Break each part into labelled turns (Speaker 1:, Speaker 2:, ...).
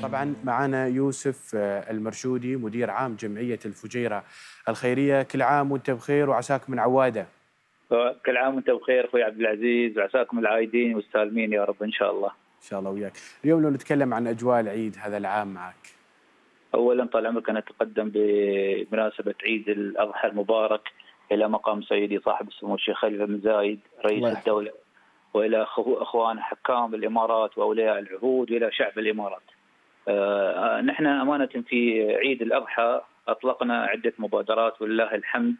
Speaker 1: طبعا معنا يوسف المرشودي مدير عام جمعية الفجيرة الخيرية. كل عام وانت بخير وعساك من عوادة.
Speaker 2: كل عام وانت بخير اخوي عبد العزيز، وعساكم العايدين والسالمين يا رب ان شاء الله.
Speaker 1: ان شاء الله وياك. اليوم لو نتكلم عن اجواء العيد هذا العام معك.
Speaker 2: اولا طال عمرك انا اتقدم بمناسبة عيد الاضحى المبارك الى مقام سيدي صاحب السمو الشيخ خليفة بن زايد رئيس الدولة، والى اخوان حكام الامارات واولياء العهود، والى شعب الامارات. نحن امانة في عيد الاضحى اطلقنا عدة مبادرات ولله الحمد.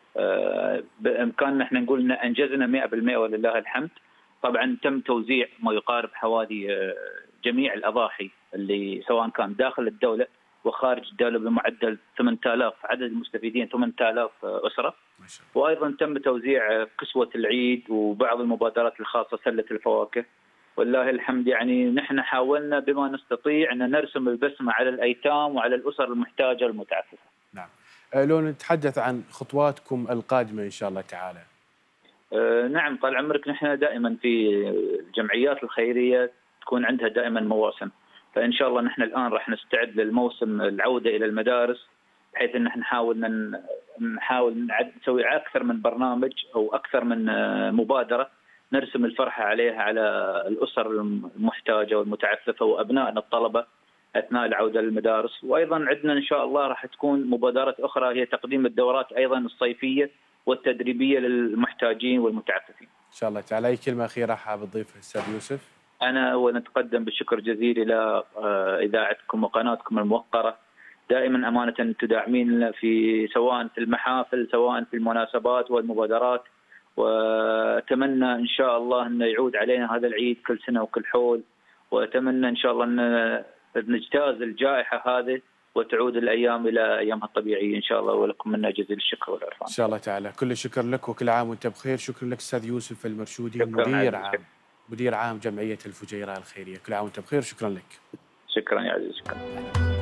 Speaker 2: بامكاننا احنا نقول ان انجزنا 100% ولله الحمد. طبعا تم توزيع ما يقارب حوالي جميع الاضاحي اللي سواء كان داخل الدوله وخارج الدوله بمعدل 8000 عدد المستفيدين 8000 اسره. وايضا تم توزيع كسوه العيد وبعض المبادرات الخاصه سله الفواكه. والله الحمد يعني نحن حاولنا بما نستطيع ان نرسم البسمه على الايتام وعلى الاسر المحتاجه المتعففه.
Speaker 1: نعم. لو نتحدث عن خطواتكم القادمه ان شاء الله تعالى.
Speaker 2: نعم طال عمرك، نحن دائما في الجمعيات الخيريه تكون عندها دائما مواسم، فان شاء الله نحن الان راح نستعد للموسم العوده الى المدارس، بحيث ان نحاول نسوي اكثر من برنامج او اكثر من مبادره نرسم الفرحه عليها على الاسر المحتاجه والمتعففه وابنائنا الطلبه اثناء العوده للمدارس. وايضا عندنا ان شاء الله راح تكون مبادرات اخرى هي تقديم الدورات ايضا الصيفيه والتدريبيه للمحتاجين والمتعففين.
Speaker 1: ان شاء الله تعالى. اي كلمه اخيره حاب تضيفها استاذ يوسف؟
Speaker 2: انا ونتقدم بالشكر جزيل الى اذاعتكم وقناتكم الموقره. دائما امانه تدعمين في سواء في المحافل سواء في المناسبات والمبادرات، واتمنى ان شاء الله ان يعود علينا هذا العيد كل سنه وكل حول، واتمنى ان شاء الله ان نجتاز الجائحه هذه وتعود الايام الى ايامها الطبيعيه ان شاء الله، ولكم منا جزيل الشكر والعرفان.
Speaker 1: ان شاء الله تعالى. كل الشكر لك وكل عام وانت بخير. شكرا لك استاذ يوسف المرشودي مدير عام جمعية الفجيرة الخيرية. كل عام وانت بخير. شكرا لك.
Speaker 2: شكرا يا عزيز. شكرا.